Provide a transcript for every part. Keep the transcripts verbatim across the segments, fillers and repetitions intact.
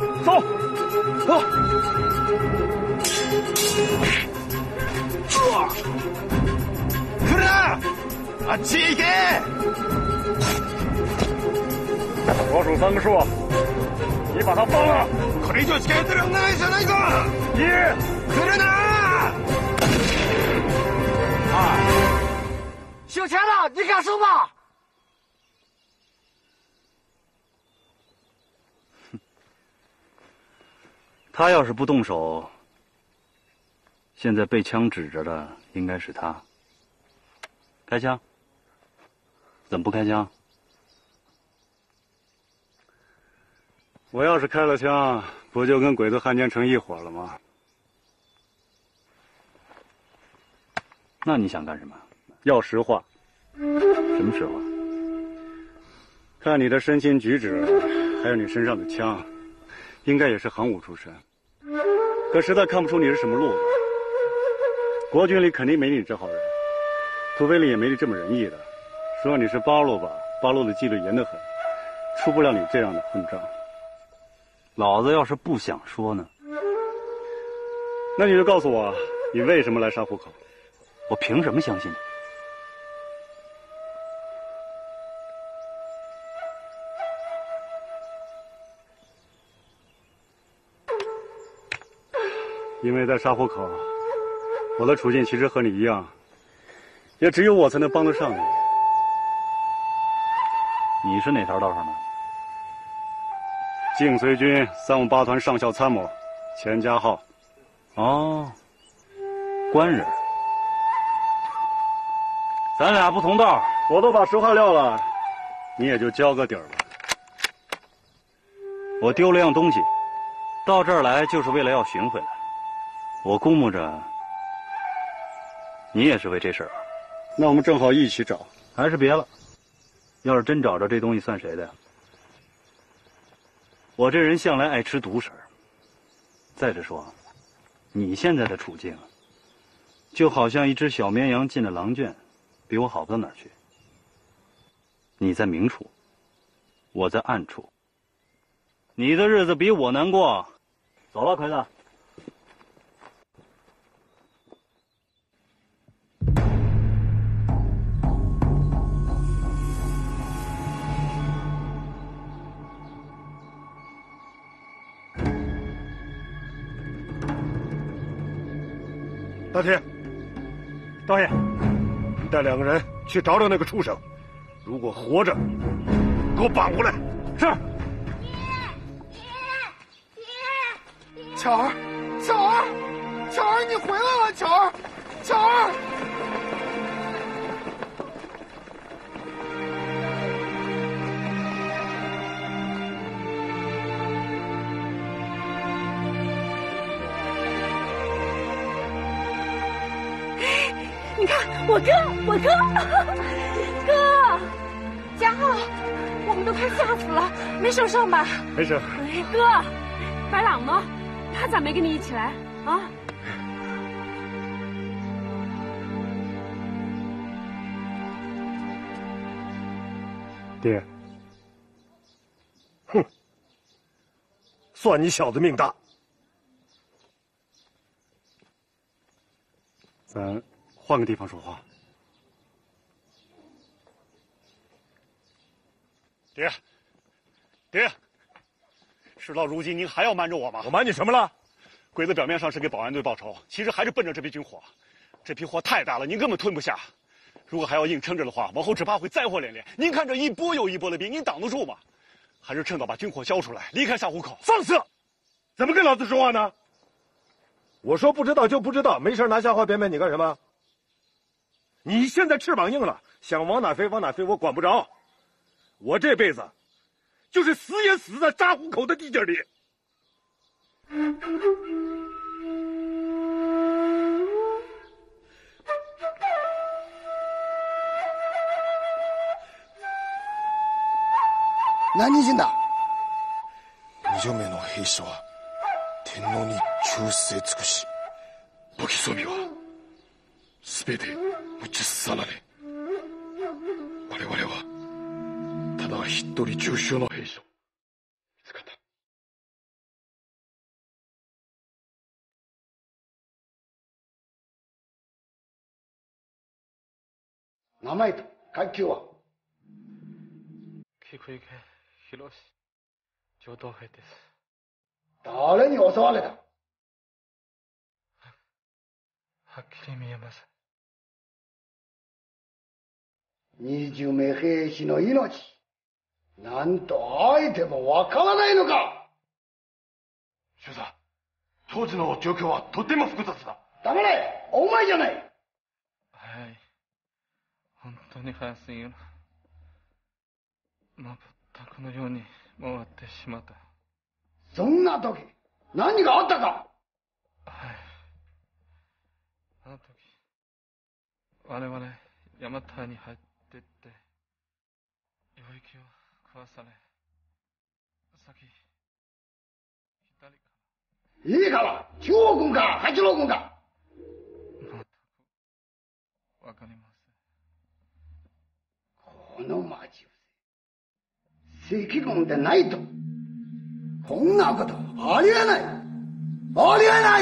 走，走。 그래! 아, 지게! 我数三个数，你把他放了。 그래도 제대로 나가잖아 이거! 一， 그러나! 二，秀钱了，你敢收吗？ 他要是不动手，现在被枪指着的应该是他。开枪！怎么不开枪？ 我要是开了枪，不就跟鬼子汉奸成一伙了吗？ 那你想干什么？ 要实话。 什么实话？ 看你的身心举止，还有你身上的枪，应该也是行伍出身。可实在看不出你是什么路子。国军里肯定没你这号人，土匪里也没你这么仁义的。说你是八路吧，八路的纪律严得很，出不了你这样的混账。 老子要是不想说呢， 那你就告诉我，你为什么来沙湖口？ 我凭什么相信你？ 因为在沙湖口，我的处境其实和你一样，也只有我才能帮得上你。 你是哪条道上的？ 晋绥军三五八团上校参谋，钱家浩。 哦，官人。咱俩不同道， 我都把实话撂了，你也就交个底儿吧。 我丢了样东西，到这儿来就是为了要寻回来。我估摸着，你也是为这事儿。 那我们正好一起找。 还是别了，要是真找着这东西，算谁的呀？ 我这人向来爱吃独食。再者说，你现在的处境，就好像一只小绵羊进了狼圈，比我好不到哪儿去。你在明处，我在暗处。你的日子比我难过。走了，奎子。 大铁， 导演， 你带两个人去找找那个畜生，如果活着，给我绑过来。 是。 巧儿，巧儿，巧儿，你回来了，巧儿，巧儿。 你看，我哥，我哥，哥，家浩，我们都快吓死了，没受伤吧？ 没事。 哎，哥，白朗呢？他咋没跟你一起来啊？ 爹，哼，算你小子命大。 咱换个地方说话。爹，爹，事到如今，您还要瞒着我吗？ 我瞒你什么了？ 鬼子表面上是给保安队报仇，其实还是奔着这批军火。这批货太大了，您根本吞不下。如果还要硬撑着的话，往后只怕会灾祸连连。您看这一波又一波的兵，您挡得住吗？还是趁早把军火交出来，离开沙湖口。 放肆！怎么跟老子说话呢？我说不知道就不知道，没事拿瞎话编编你干什么？你现在翅膀硬了，想往哪飞往哪飞，我管不着。我这辈子就是死也死在沙湖口的地界里。 何人だ？ 二条目の兵士は天皇に忠誠尽くし、武器装備は全て無知さられ、我々はただ一人重傷の兵士を名前と階級は？ 菊池博上等兵です。 誰に襲われた？ はっきり見えません。 二十名兵士の命、なんと相手もわからないのか？ 主佐、当時の状況はとても複雑だ。 黙れ！お前じゃない！ はい。本当に早すぎる。まったくのように回ってしまった。 そんな時、何があったか？ はい。あの時、我々山田に入ってって、領域を食わされ、先、左から。 いいから、中央軍か八郎軍か。 全くわかりません。この町を赤軍でないと、こんなことありえない。ありえない。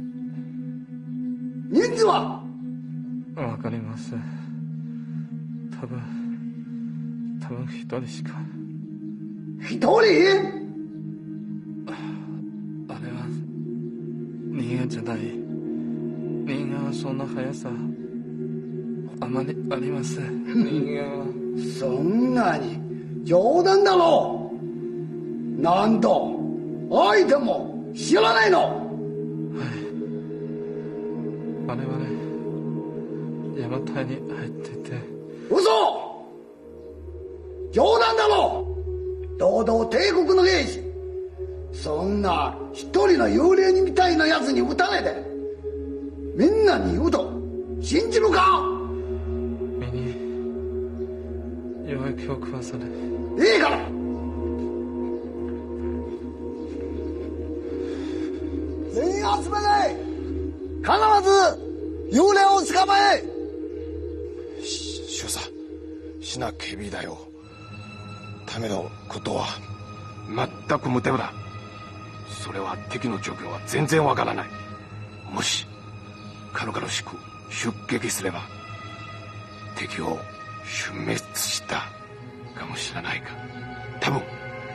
人数は？ わかりません。多分多分一人しか。 一人？ あれは人間じゃない。人間はそんな速さあまりありません。人間はそんなに冗談だろう。なんと相手も知らないの？はい。 我々山隊に入ってて。 嘘！冗談だろう。堂々帝国の兵士、そんな一人の幽霊みたいなやつに撃たれてみんなに言うと信じるか？ 身に弱い気を食わされ。 いいから、全員集めない。必ず幽霊を捕まえ。 主佐、シナ警備隊をためのことは全く無手だ。それは敵の状況は全然わからない。もし軽々しく出撃すれば敵を殲滅したかもしれないが、多分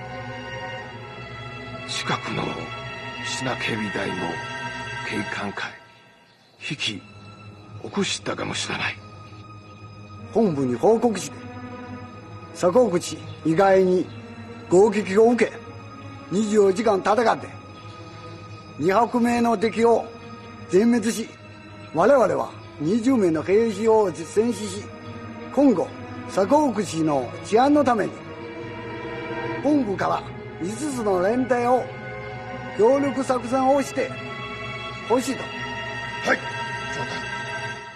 近くのシナ警備隊の警官会引き起こしたかもしれない。 本部に報告して、鎖国口以外に攻撃を受けにじゅうよじかん戦ってにひゃくめいの敵を全滅し、我々はにじゅうめいの兵士を戦死し、今後鎖国口の治安のために本部からいつつの連隊を協力作戦をしてほしいと。 はい、そうだ。